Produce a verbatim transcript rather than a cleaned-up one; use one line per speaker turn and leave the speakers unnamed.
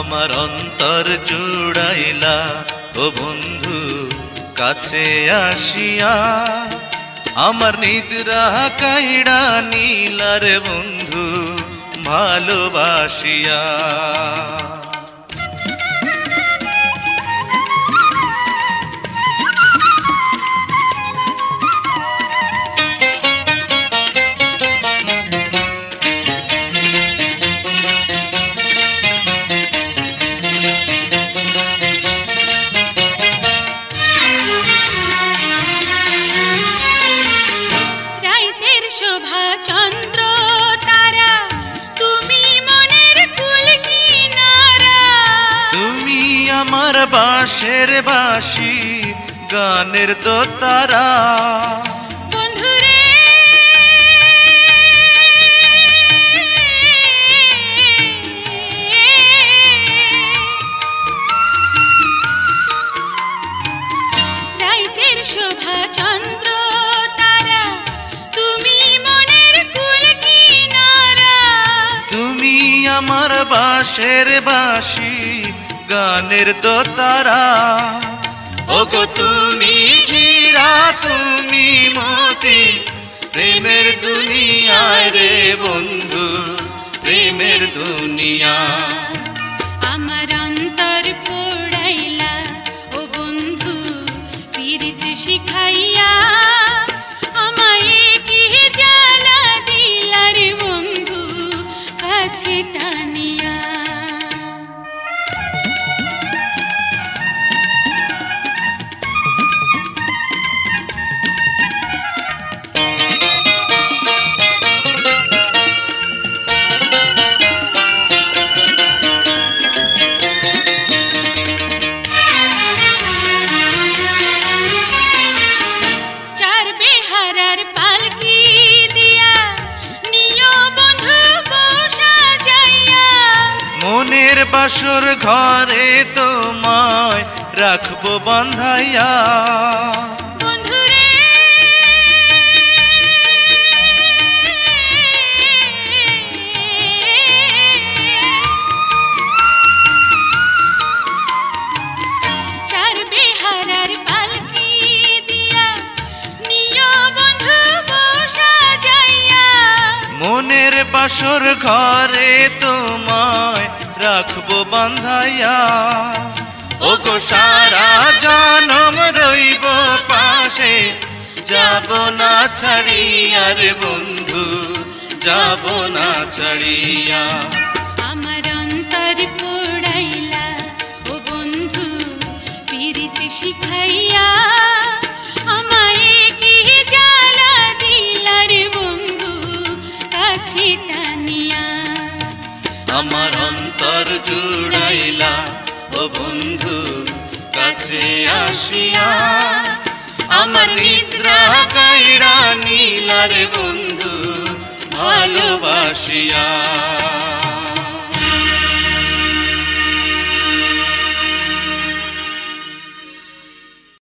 আমার অন্তর জুড়াইলা ও বন্ধু কাছে আসিয়া, আমার নিদ্রা কাইড়া নীলার বন্ধু ভালোবাসিয়া।
চন্দ্র তারা তুমি মনের কুল কিনারা,
তুমি আমার বাঁশের বাঁশি গানের দোতারা।
বন্ধুরে রাইতের শোভা চন্দ্র তারা তুমি মনের কুল কিনারা,
তুমি আমার বাঁশের বাঁশি গানের দোতারা। ওগো তুমি হীরা তুমি মতি প্রেমের দুনিয়ায় রে বন্ধু, প্রেমের দুনিয়া।
আমার অন্তর পোড়াইলা ও বন্ধু পীড়িত শিখাইয়া, আমায় কি জ্বালা দিলা রে বন্ধু কাছে টানিয়া।
মনের বাসর ঘরে তোমায় রাখবো বাঁধাইয়া।
বন্ধুরে চার বেহারার পালকি দিয়া নিও বন্ধু বসা যাইয়া,
মনের বাসর ঘরে তোমায় রাখবো বাঁধাইয়া। ওগো সারা জনম রইব পাশে, যাব না ছাড়িয়া রে বন্ধু, যাব না ছাড়িয়া।
আমার অন্তর পোড়াইলা ও বন্ধু পীড়িত শিখাইয়া, আমায় কি জ্বালা দিলা রে বন্ধু কাছে টানিয়া।
আমার অন্তর জুড়াইলা ও বন্ধু কাছে আসিয়া, আমার নিদ্রা কাইড়া নীলার বন্ধু ভালোবাসিয়া।